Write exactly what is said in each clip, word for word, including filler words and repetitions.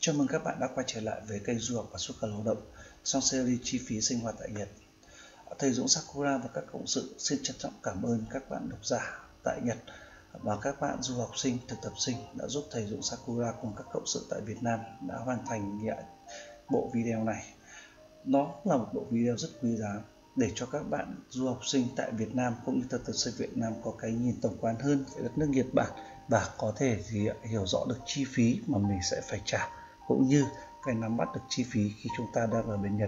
Chào mừng các bạn đã quay trở lại với kênh Du học và xuất khẩu lao động trong series chi phí sinh hoạt tại Nhật. Thầy Dũng Sakura và các cộng sự xin trân trọng cảm ơn các bạn độc giả tại Nhật và các bạn du học sinh, thực tập sinh đã giúp thầy Dũng Sakura cùng các cộng sự tại Việt Nam đã hoàn thành bộ video này. Nó là một bộ video rất quý giá để cho các bạn du học sinh tại Việt Nam cũng như thực tập sinh Việt Nam có cái nhìn tổng quan hơn về đất nước Nhật Bản và có thể thì hiểu rõ được chi phí mà mình sẽ phải trả, cũng như cái nắm bắt được chi phí khi chúng ta đang ở bên Nhật.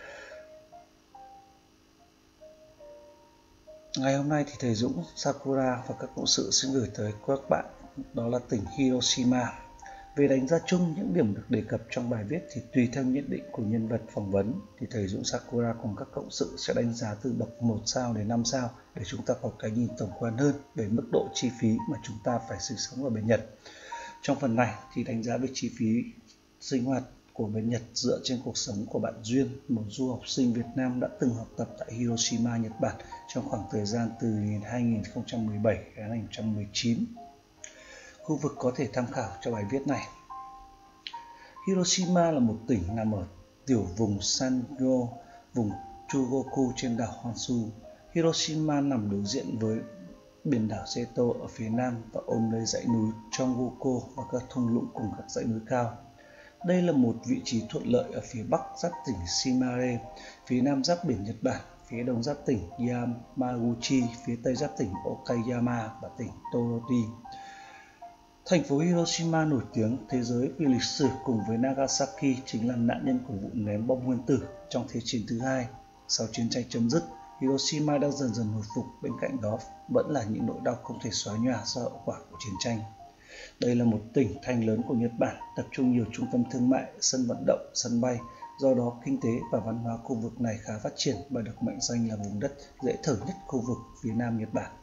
Ngày hôm nay thì thầy Dũng Sakura và các cộng sự xin gửi tới các bạn đó là tỉnh Hiroshima. Về đánh giá chung những điểm được đề cập trong bài viết thì tùy theo nhận định của nhân vật phỏng vấn thì thầy Dũng Sakura cùng các cộng sự sẽ đánh giá từ bậc một sao đến năm sao để chúng ta có cái nhìn tổng quan hơn về mức độ chi phí mà chúng ta phải sinh sống ở bên Nhật. Trong phần này thì đánh giá về chi phí sinh hoạt của bên Nhật dựa trên cuộc sống của bạn Duyên, một du học sinh Việt Nam đã từng học tập tại Hiroshima, Nhật Bản trong khoảng thời gian từ hai nghìn không trăm mười bảy đến hai nghìn không trăm mười chín. Khu vực có thể tham khảo cho bài viết này. Hiroshima là một tỉnh nằm ở tiểu vùng Sangyo, vùng Chugoku trên đảo Honshu. Hiroshima nằm đối diện với biển đảo Seto ở phía nam và ôm lấy dãy núi Chongoku và các thung lũng cùng các dãy núi cao. Đây là một vị trí thuận lợi ở phía bắc giáp tỉnh Shimare, phía nam giáp biển Nhật Bản, phía đông giáp tỉnh Yamaguchi, phía tây giáp tỉnh Okayama và tỉnh Toroti. Thành phố Hiroshima nổi tiếng thế giới vì lịch sử cùng với Nagasaki chính là nạn nhân của vụ ném bom nguyên tử trong Thế chiến thứ hai. Sau chiến tranh chấm dứt, Hiroshima đang dần dần hồi phục, bên cạnh đó vẫn là những nỗi đau không thể xóa nhòa do hậu quả của chiến tranh. Đây là một tỉnh thành lớn của Nhật Bản, tập trung nhiều trung tâm thương mại, sân vận động, sân bay. Do đó, kinh tế và văn hóa khu vực này khá phát triển và được mệnh danh là vùng đất dễ thở nhất khu vực phía nam Nhật Bản.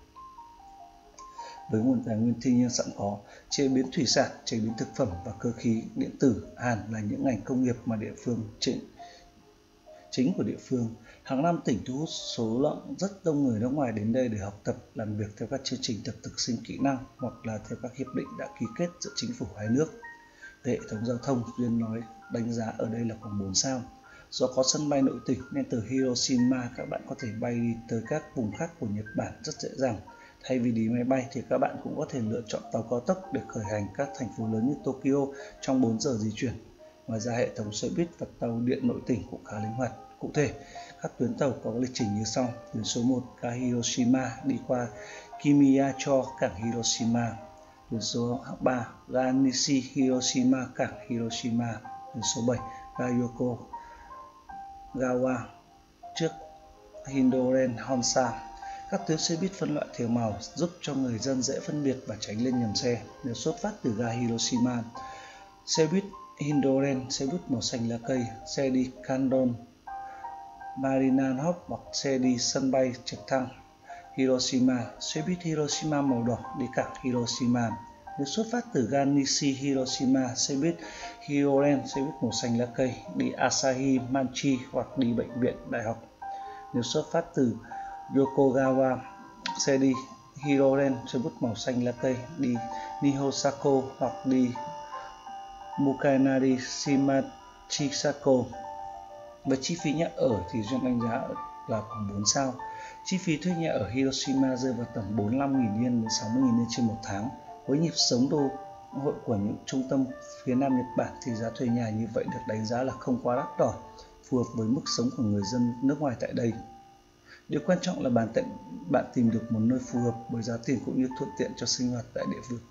Với nguồn tài nguyên thiên nhiên sẵn có, chế biến thủy sản, chế biến thực phẩm và cơ khí, điện tử, hàn là những ngành công nghiệp mà địa phương chính, chính của địa phương. Hàng năm tỉnh thu hút số lượng rất đông người nước ngoài đến đây để học tập, làm việc theo các chương trình tập thực sinh kỹ năng hoặc là theo các hiệp định đã ký kết giữa chính phủ hai nước. Về hệ thống giao thông, Duyên nói đánh giá ở đây là khoảng bốn sao. Do có sân bay nội tỉnh nên từ Hiroshima các bạn có thể bay đi tới các vùng khác của Nhật Bản rất dễ dàng. Thay vì đi máy bay thì các bạn cũng có thể lựa chọn tàu cao tốc để khởi hành các thành phố lớn như Tokyo trong bốn giờ di chuyển. Ngoài ra hệ thống xe buýt và tàu điện nội tỉnh cũng khá linh hoạt. Cụ thể, các tuyến tàu có lịch trình như sau. Tuyến số một ga Hiroshima đi qua Kimiyacho, cảng Hiroshima. Tuyến số ba ga Nishi Hiroshima, cảng Hiroshima. Tuyến số bảy ga Yokogawa trước Hindoren Honsa. Các tuyến xe buýt phân loại theo màu giúp cho người dân dễ phân biệt và tránh lên nhầm xe. Nếu xuất phát từ ga Hiroshima, xe buýt Hindoren, xe buýt màu xanh lá cây, xe đi Kandon, Marinanhop hoặc xe đi sân bay trực thăng Hiroshima, xe buýt Hiroshima màu đỏ đi cảng Hiroshima. Nếu xuất phát từ ga Nishi Hiroshima, xe buýt Hyoren, xe buýt màu xanh lá cây đi Asahi Manchi hoặc đi bệnh viện đại học. Nếu xuất phát từ Yokogawa, xe đi Hyoren, xe buýt màu xanh lá cây đi Nihonsako hoặc đi Mukanari Shimachisako. Với chi phí nhà ở thì Duyên đánh giá là khoảng bốn sao. Chi phí thuê nhà ở Hiroshima rơi vào tầm bốn mươi lăm nghìn yen đến sáu mươi nghìn yen trên một tháng. Với nhịp sống đô hội của những trung tâm phía nam Nhật Bản thì giá thuê nhà như vậy được đánh giá là không quá đắt đỏ, phù hợp với mức sống của người dân nước ngoài tại đây. Điều quan trọng là bạn, tận, bạn tìm được một nơi phù hợp với giá tiền cũng như thuận tiện cho sinh hoạt tại địa phương.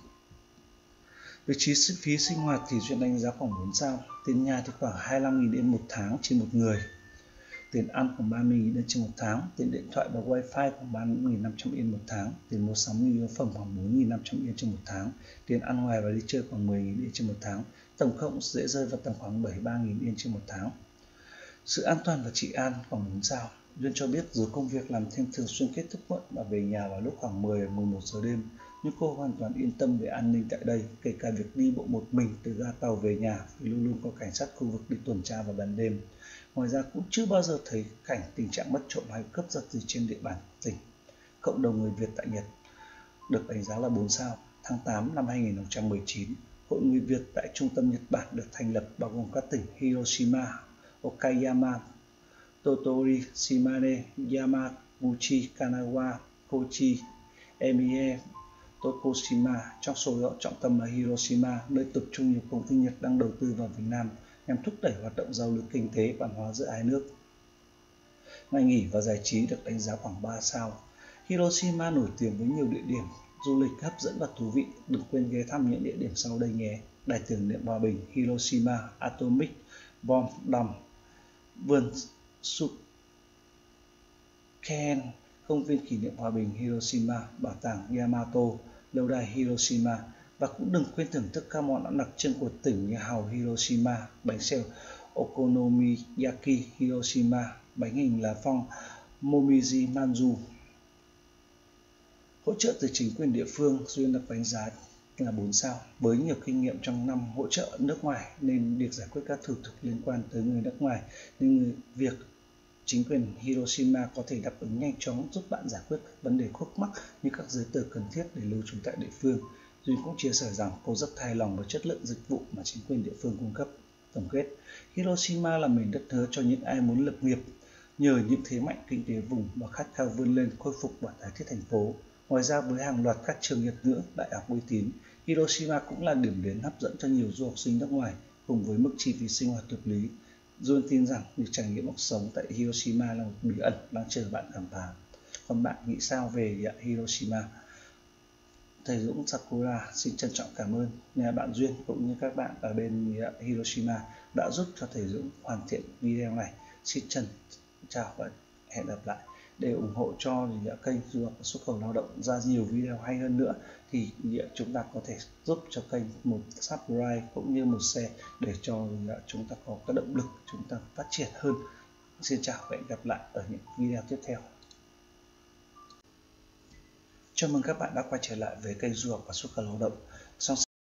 Về chi phí sinh hoạt thì Duyên đánh giá khoảng bốn sao. Tiền nhà thì khoảng hai mươi lăm nghìn yen một tháng trên một người. Tiền ăn khoảng ba mươi nghìn yen trên một tháng. Tiền điện thoại và wifi khoảng ba nghìn năm trăm yen một tháng. Tiền mua sắm nhu yếu phẩm khoảng bốn nghìn năm trăm yen trên một tháng. Tiền ăn ngoài và đi chơi khoảng mười nghìn yen trên một tháng. Tổng cộng dễ rơi vào tầm khoảng bảy mươi ba nghìn yen trên một tháng. Sự an toàn và trị an khoảng bốn sao. Duyên cho biết dù công việc làm thêm thường xuyên kết thúc muộn và về nhà vào lúc khoảng mười đến mười một giờ đêm, nhưng cô hoàn toàn yên tâm về an ninh tại đây, kể cả việc đi bộ một mình từ ga tàu về nhà vì luôn luôn có cảnh sát khu vực đi tuần tra vào ban đêm. Ngoài ra cũng chưa bao giờ thấy cảnh tình trạng mất trộm hay cướp giật gì trên địa bàn tỉnh. Cộng đồng người Việt tại Nhật được đánh giá là bốn sao. Tháng tám năm hai nghìn không trăm mười chín, Hội người Việt tại Trung tâm Nhật Bản được thành lập bao gồm các tỉnh Hiroshima, Okayama, Tottori, Shimane, Yamaguchi, Kanagawa, Kochi, Emie, Tokushima. Trong số đó, trọng tâm là Hiroshima, nơi tập trung nhiều công ty Nhật đang đầu tư vào Việt Nam nhằm thúc đẩy hoạt động giao lưu kinh tế văn hóa giữa hai nước. Ngày nghỉ và giải trí được đánh giá khoảng ba sao. Hiroshima nổi tiếng với nhiều địa điểm du lịch hấp dẫn và thú vị. Đừng quên ghé thăm những địa điểm sau đây nhé: Đài tưởng niệm hòa bình Hiroshima, Atomic Bomb Dome, vườn Suken, công viên kỷ niệm hòa bình Hiroshima, bảo tàng Yamato, lâu đài Hiroshima. Và cũng đừng quên thưởng thức các món ăn đặc trưng của tỉnh như hàu Hiroshima, bánh xèo Okonomiyaki Hiroshima, bánh hình lá phong Momiji Manju. Hỗ trợ từ chính quyền địa phương, Duyên được đánh giá là bốn sao. Với nhiều kinh nghiệm trong năm hỗ trợ nước ngoài nên việc giải quyết các thủ tục liên quan tới người nước ngoài, nên việc chính quyền Hiroshima có thể đáp ứng nhanh chóng, giúp bạn giải quyết các vấn đề khúc mắc như các giấy tờ cần thiết để lưu trú tại địa phương. Duyên cũng chia sẻ rằng cô rất hài lòng với chất lượng dịch vụ mà chính quyền địa phương cung cấp. Tổng kết, Hiroshima là miền đất hứa cho những ai muốn lập nghiệp nhờ những thế mạnh kinh tế vùng và khát khao vươn lên, khôi phục và tái thiết thành phố. Ngoài ra, với hàng loạt các trường Nhật ngữ, đại học uy tín, Hiroshima cũng là điểm đến hấp dẫn cho nhiều du học sinh nước ngoài, cùng với mức chi phí sinh hoạt hợp lý. John tin rằng việc trải nghiệm cuộc sống tại Hiroshima là một bí ẩn đang chờ bạn khám phá. Còn bạn nghĩ sao về Hiroshima? Thầy Dũng Sakura xin trân trọng cảm ơn nhà bạn Duyên cũng như các bạn ở bên Hiroshima đã giúp cho thầy Dũng hoàn thiện video này. Xin trân chào và hẹn gặp lại. Để ủng hộ cho kênh du học và xuất khẩu lao động ra nhiều video hay hơn nữa thì chúng ta có thể giúp cho kênh một subscribe cũng như một share để cho chúng ta có cái động lực chúng ta phát triển hơn. Xin chào và hẹn gặp lại ở những video tiếp theo. Chào mừng các bạn đã quay trở lại với kênh du học và xuất khẩu lao động.